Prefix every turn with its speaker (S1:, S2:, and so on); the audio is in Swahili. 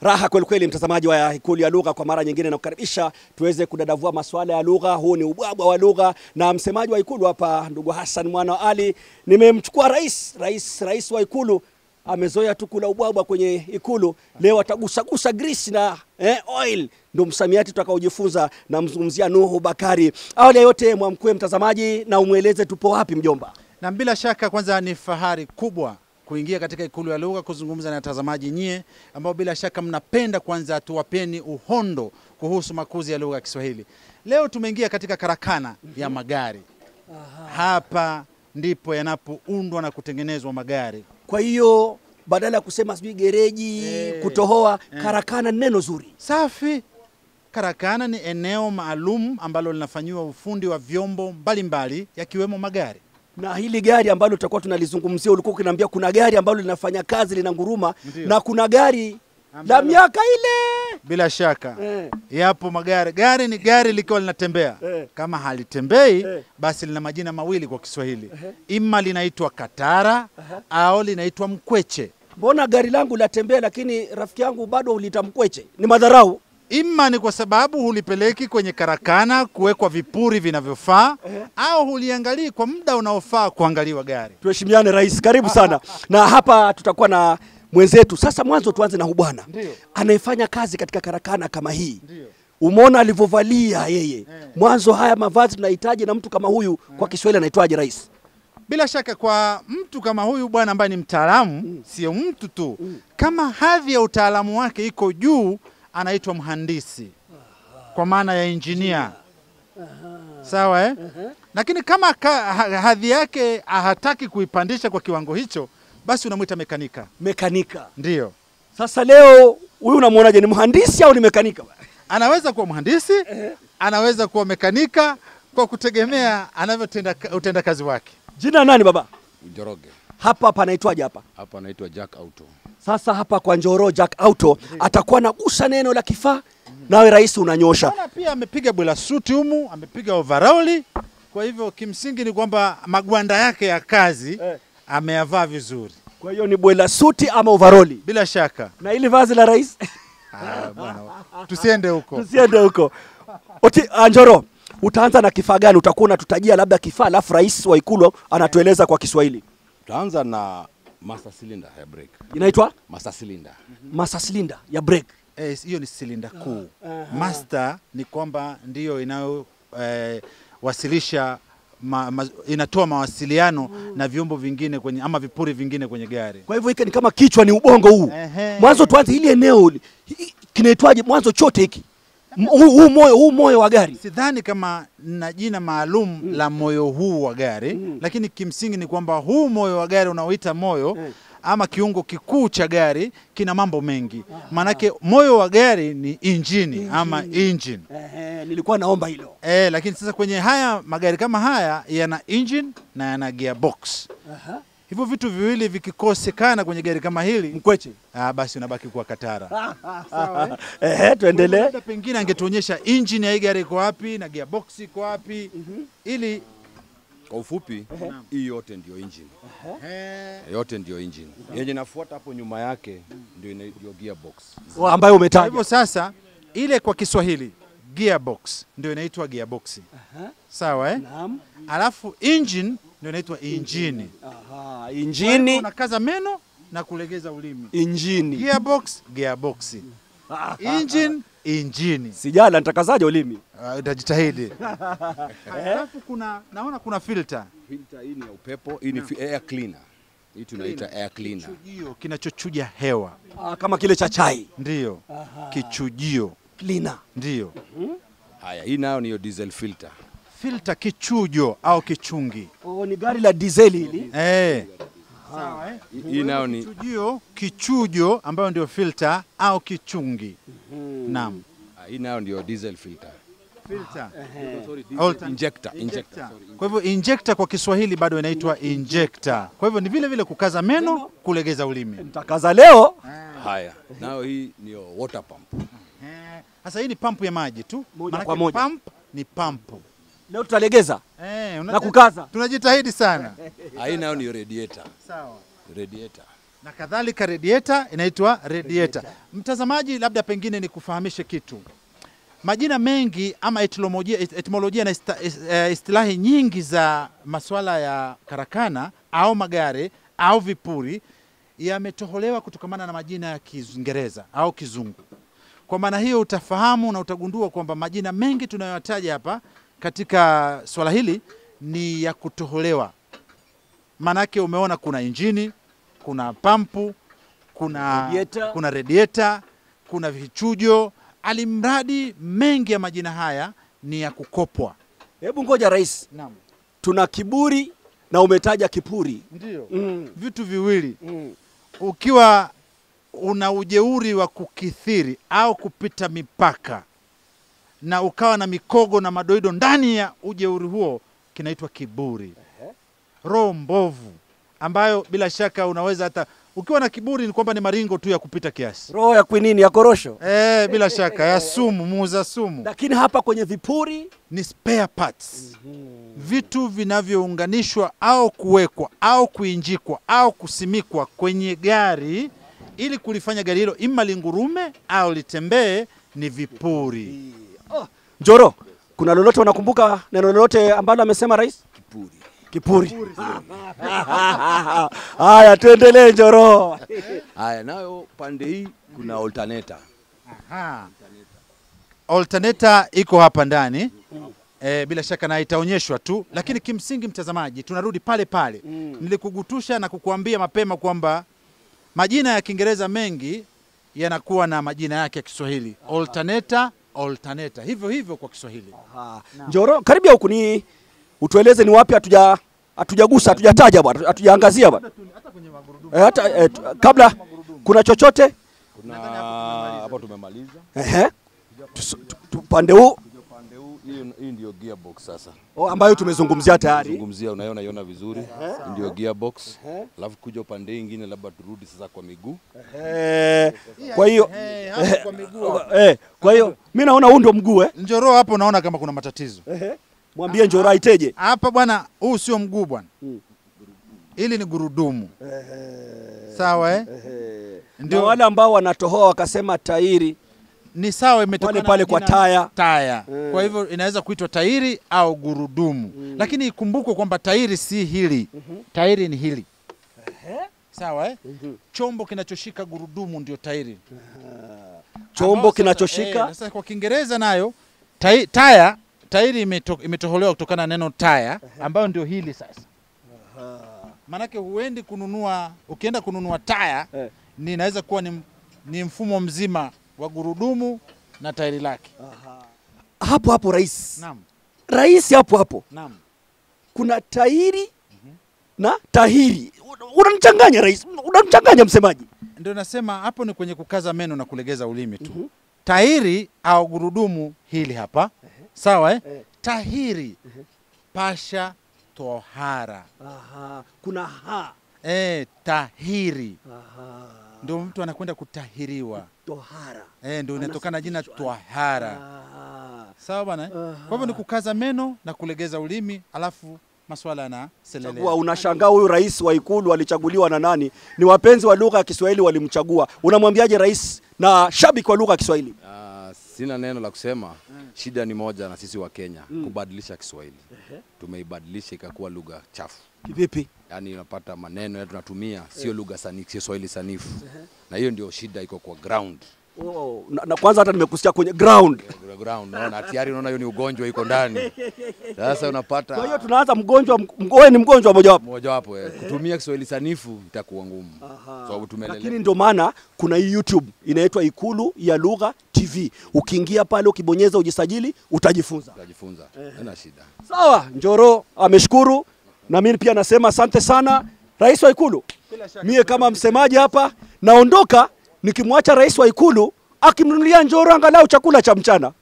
S1: Raha kweli kweli mtazamaji wa Ikulu ya Lugha, kwa mara nyingine nakukaribisha tuweze kudadavua masuala ya lugha. Huu ni ubwabwa wa lugha na msemaji wa Ikulu hapa ndugu Hassan mwana wa Ali. Nimemchukua rais wa Ikulu, amezoea tu kula ubwabwa kwenye Ikulu. Leo atagusa grease na oil, ndio msamiati tutakaojifunza na mzungumzia Nuhu Bakari. Awali ya yote mwamkwe mtazamaji na umueleze tupo wapi mjomba.
S2: Na bila shaka kwanza ni fahari kubwa kuingia katika Ikulu ya Lugha kuzungumza na watazamaji nyie ambao bila shaka mnapenda kwanza tuwapeni uhondo kuhusu makuzi ya lugha ya Kiswahili. Leo tumeingia katika karakana ya magari. Hapa ndipo yanapoundwa na kutengenezwa magari.
S1: Kwa hiyo badala ya kusema sijui gereji, kutohoa, karakana neno zuri.
S2: Safi. Karakana ni eneo maalum ambalo linafanywa ufundi wa vyombo mbalimbali yakiwemo magari.
S1: Na hili gari ambalo tutakuwa tunalizungumzia, ulikuwa ukiniambia kuna gari ambalo linafanya kazi linanguruma, na kuna gari la miaka ile.
S2: Bila shaka yapo magari. Gari ni gari likiwa linatembea. Kama halitembei basi lina majina mawili kwa Kiswahili. Ima linaitwa katara au linaitwa mkweche.
S1: Mbona gari langu latembea lakini rafiki yangu bado ulita mkweche? Ni madharau.
S2: Ima ni kwa sababu hulipeleki kwenye karakana kuwekwa vipuri vinavyofaa, au huliangalii kwa muda unaofaa kuangaliwa gari.
S1: Tuheshimiane rais, karibu sana. Na hapa tutakuwa na mwenzetu. Sasa mwanzo tuanze na hubwana anayefanya kazi katika karakana kama hii. Umeona alivyovalia yeye. Mwanzo haya mavazi tunahitaji na mtu kama huyu kwa Kiswahili anaitwaje rais?
S2: Bila shaka kwa mtu kama huyu bwana ambaye ni mtaalamu, sio mtu tu. Kama hadhi ya utaalamu wake iko juu, anaitwa mhandisi. Kwa maana ya engineer. Sawa Lakini kama hadhi yake hataki kuipandisha kwa kiwango hicho, basi unamuita mekanika.
S1: Mekanika.
S2: Ndio.
S1: Sasa leo huyu unamuonaje, ni mhandisi au ni mekanika?
S2: Anaweza kuwa mhandisi, anaweza kuwa mekanika kwa kutegemea anavyotenda kazi wake.
S1: Jina nani baba?
S3: Njoroge.
S1: Hapa panaitwaje hapa?
S3: Hapa anaitwa Jack Auto.
S1: Sasa hapa kwa Njoro Jack Auto atakuwa na gusa neno la kifaa, nawe rais unanyosha.
S2: Naona pia amepiga bula suti humu, amepiga overall. Kwa hivyo kimsingi ni kwamba magwanda yake ya kazi ameyavaa vizuri.
S1: Kwa hiyo ni bwela suti ama overall?
S2: Bila shaka.
S1: Na ili vazi la rais?
S2: Bwana, tusiende huko.
S1: Tusiende huko. Njoro, utaanza na kifaa gani? Utakuwa unatutajia labda kifaa alafu rais wa Ikulu anatueleza kwa Kiswahili.
S3: Tutaanza na master cylinder ya brake.
S1: Inaitwa?
S3: Master cylinder.
S1: Master cylinder ya brake.
S2: Hiyo ni silinda kuu. Master ni kwamba ndiyo inayo wasilisha inatoa mawasiliano na vyombo vingine kwenye ama vipuri vingine kwenye gari.
S1: Kwa hivyo hiki ni kama kichwa, ni ubongo huu. Mwanzo tuanze hili eneo kinaitwaje mwanzo chote hiki? Huu moyo wa gari.
S2: Sidhani kama na jina maalum la moyo huu wa gari, lakini kimsingi ni kwamba huu moyo wa gari unaoita moyo ama kiungo kikuu cha gari kina mambo mengi. Manake moyo wa gari ni injini ama engine.
S1: Nilikuwa naomba hilo.
S2: Lakini sasa kwenye haya magari kama haya yana engine na yana gearbox. Hivyo vitu viwili vikikosekana kwenye gari kama hili,
S1: mkweche,
S2: basi unabaki kuwa katara.
S1: Sawa tuendelee.
S2: Pengine angetuonyesha engine ya gari iko wapi na gearbox iko wapi ili
S3: kwa ufupi hii yote ndio engine. Yote ndio engine. Yenye nafuata hapo nyuma yake ndio gearbox.
S1: Ambayo umetaja.
S2: Hivyo sasa ile kwa Kiswahili gearbox ndio inaitwa gearbox. Sawa
S1: Naam.
S2: Alafu engine ndio inaitwa injini.
S1: Injini.
S2: Unakaza meno na kulegeza ulimi.
S1: Injini.
S2: Gearbox, gearbox. Engine, injini.
S1: Sijala nitakazaje ulimi?
S2: Utajitahidi. Alafu naona kuna filter.
S3: Filter hii ni ya upepo, hii ni air cleaner. Hii tunaita air cleaner.
S2: Kichujio kinachochuja hewa.
S1: Kama kile cha chai.
S2: Ndio. Kichujio.
S1: Cleaner.
S2: Ndio.
S3: Haya, hii nayo ni diesel filter.
S2: Filter kichujo au kichungi.
S1: Ni gari la diesel hili.
S2: Sawa
S3: Hii nayo ni
S2: kichujo ambayo ndio filter au kichungi. Naam.
S3: Hii nayo ndio diesel filter.
S2: Injector. Kwa hivyo injector kwa Kiswahili bado inaitwa injector. Kwa hivyo ni vile vile kukaza meno, kulegeza ulimi.
S1: Nitakaza leo.
S3: Haya, nao hii ni water pump.
S2: Sasa hii ni pump ya maji tu.
S1: Moja kwa moja.
S2: Pump ni pump.
S1: Leo tutalegeza. Na kukaza.
S2: Tunajitahidi sana.
S3: Hii nayo ni radiator.
S2: Sawa.
S3: Radiator.
S2: na kadhalika. Radiator inaitwa radiator. Mtazamaji, labda pengine nikufahamishe kitu. Majina mengi ama etimolojia na istilahi nyingi za masuala ya karakana au magari au vipuri yametoholewa kutokamana na majina ya Kiingereza au Kizungu. Kwa maana hiyo utafahamu na utagundua kwamba majina mengi tunayotaja hapa katika swala hili ni ya kutoholewa. Manake umeona kuna injini, kuna pampu, kuna radiator, kuna vichujo, alimradi mengi ya majina haya ni ya kukopwa.
S1: Hebu ngoja rais.
S2: Naam.
S1: Tuna kiburi na umetaja kipuri.
S2: Ndio. Vitu viwili. Ukiwa una ujeuri wa kukithiri au kupita mipaka na ukawa na mikogo na madoido ndani ya ujeuri huo, kinaitwa kiburi. Roho mbovu ambayo bila shaka unaweza hata ukiwa na kiburi ni kwamba ni maringo tu ya kupita kiasi.
S1: Roho ya kwinini, ya korosho.
S2: Bila shaka ya sumu, muuza sumu.
S1: Lakini hapa kwenye vipuri
S2: ni spare parts. Vitu vinavyounganishwa au kuwekwa au kuinjikwa au kusimikwa kwenye gari ili kulifanya gari hilo ima lingurume au litembee, ni vipuri.
S1: Njoro, kuna lolote unakumbuka neno lolote ambalo amesema rais? Kipuri. Haya, tuendelee Njoro.
S3: Haya, nayo pande hii kuna alternator.
S2: Alternator iko hapa ndani. Bila shaka na itaonyeshwa tu, lakini kimsingi mtazamaji, tunarudi pale pale. Nilikugutusha na kukuambia mapema kwamba majina ya Kiingereza mengi yanakuwa na majina yake ya Kiswahili. Alternator. Hivyo kwa Kiswahili.
S1: Njoro, karibia huku ni utueleze ni wapi hatujagusa, hatujataja bwana, hatujaangazia bwana.
S2: Hata kwenye magurudumu.
S1: Kabla kuna chochote?
S3: Kuna hapo tumemaliza.
S1: Pande huu.
S3: Hii ndio gearbox sasa.
S1: Ambayo tumezungumzia tayari.
S3: Zungumzia, unaiona vizuri. Ndio gearbox. Alafu kuja pande nyingine labda turudi sasa kwa miguu.
S1: Kwa hiyo
S2: kwa miguu.
S1: Kwa hiyo mimi naona huu ndio mguu
S2: Njoro hapo naona kama kuna matatizo.
S1: Mwambie Njoro aiteje.
S2: Hapa bwana, huu sio mguu bwana. Hili ni gurudumu. Sawa
S1: Ndio wale ambao wanatohoa wakasema tairi
S2: ni sawa, imetokana
S1: pale kwa taya.
S2: Kwa hivyo inaweza kuitwa tairi au gurudumu. Lakini ikumbukwe kwamba tairi si hili. Tairi ni hili. Sawa Chombo kinachoshika gurudumu ndio tairi.
S1: Chombo kinachoshika.
S2: Sasa kwa Kiingereza nayo tairi imetoholewa kutokana na neno tire, ambayo ndio hili sasa. Manake ukienda kununua tire ni inaweza kuwa ni mfumo mzima wa gurudumu na tairi lake.
S1: Hapo rais.
S2: Naam.
S1: Rais hapo.
S2: Naam.
S1: Kuna tairi na tahiri. Unamchanganya rais. Unamchanganya msemaji.
S2: Ndio nasema hapo ni kwenye kukaza meno na kulegeza ulimi tu. Tairi au gurudumu hili hapa. Sawa Tahiri. Pasha tohara.
S1: Kuna ha.
S2: Tahiri. Ndio mtu anakwenda kutahiriwa.
S1: Tohara.
S2: Ndio inatokana jina tohara. Sawa bwana Kwa hivyo ni kukaza meno na kulegeza ulimi, alafu masuala na selele.
S1: Unashangaa huyu rais wa Ikulu alichaguliwa na nani? Ni wapenzi wa lugha ya Kiswahili walimchagua. Unamwambiaje rais na shabiki wa lugha ya Kiswahili?
S3: Sina neno la kusema. Shida ni moja na sisi wa Kenya, kubadilisha Kiswahili. Tumeibadilisha ikakuwa lugha chafu.
S1: Kivipi?
S3: Yaani unapata maneno ya tunatumia sio lugha sanifu, sio Kiswahili sanifu. Na hiyo ndio shida iko kwa ground.
S1: Na kwanza hata nimekusikia kwenye ground.
S3: Naona tayari unaona hiyo ni ugonjwa iko ndani. Sasa unapata.
S1: Kwa hiyo tunaanza mgonjwa ni mgonjwa
S3: mojawapo. Kutumia Kiswahili sanifu itakuwa ngumu. Sababu tumelelewa.
S1: Lakini ndio maana kuna hii YouTube inaitwa Ikulu ya Lugha TV. Ukiingia pale ukibonyeza ujisajili utajifunza.
S3: Haina shida.
S1: Sawa, Njoro ameshukuru na mimi pia nasema asante sana rais wa Ikulu. Mie kama msemaji hapa naondoka nikimwacha rais wa Ikulu akimnunulia Njoro angalau chakula cha mchana.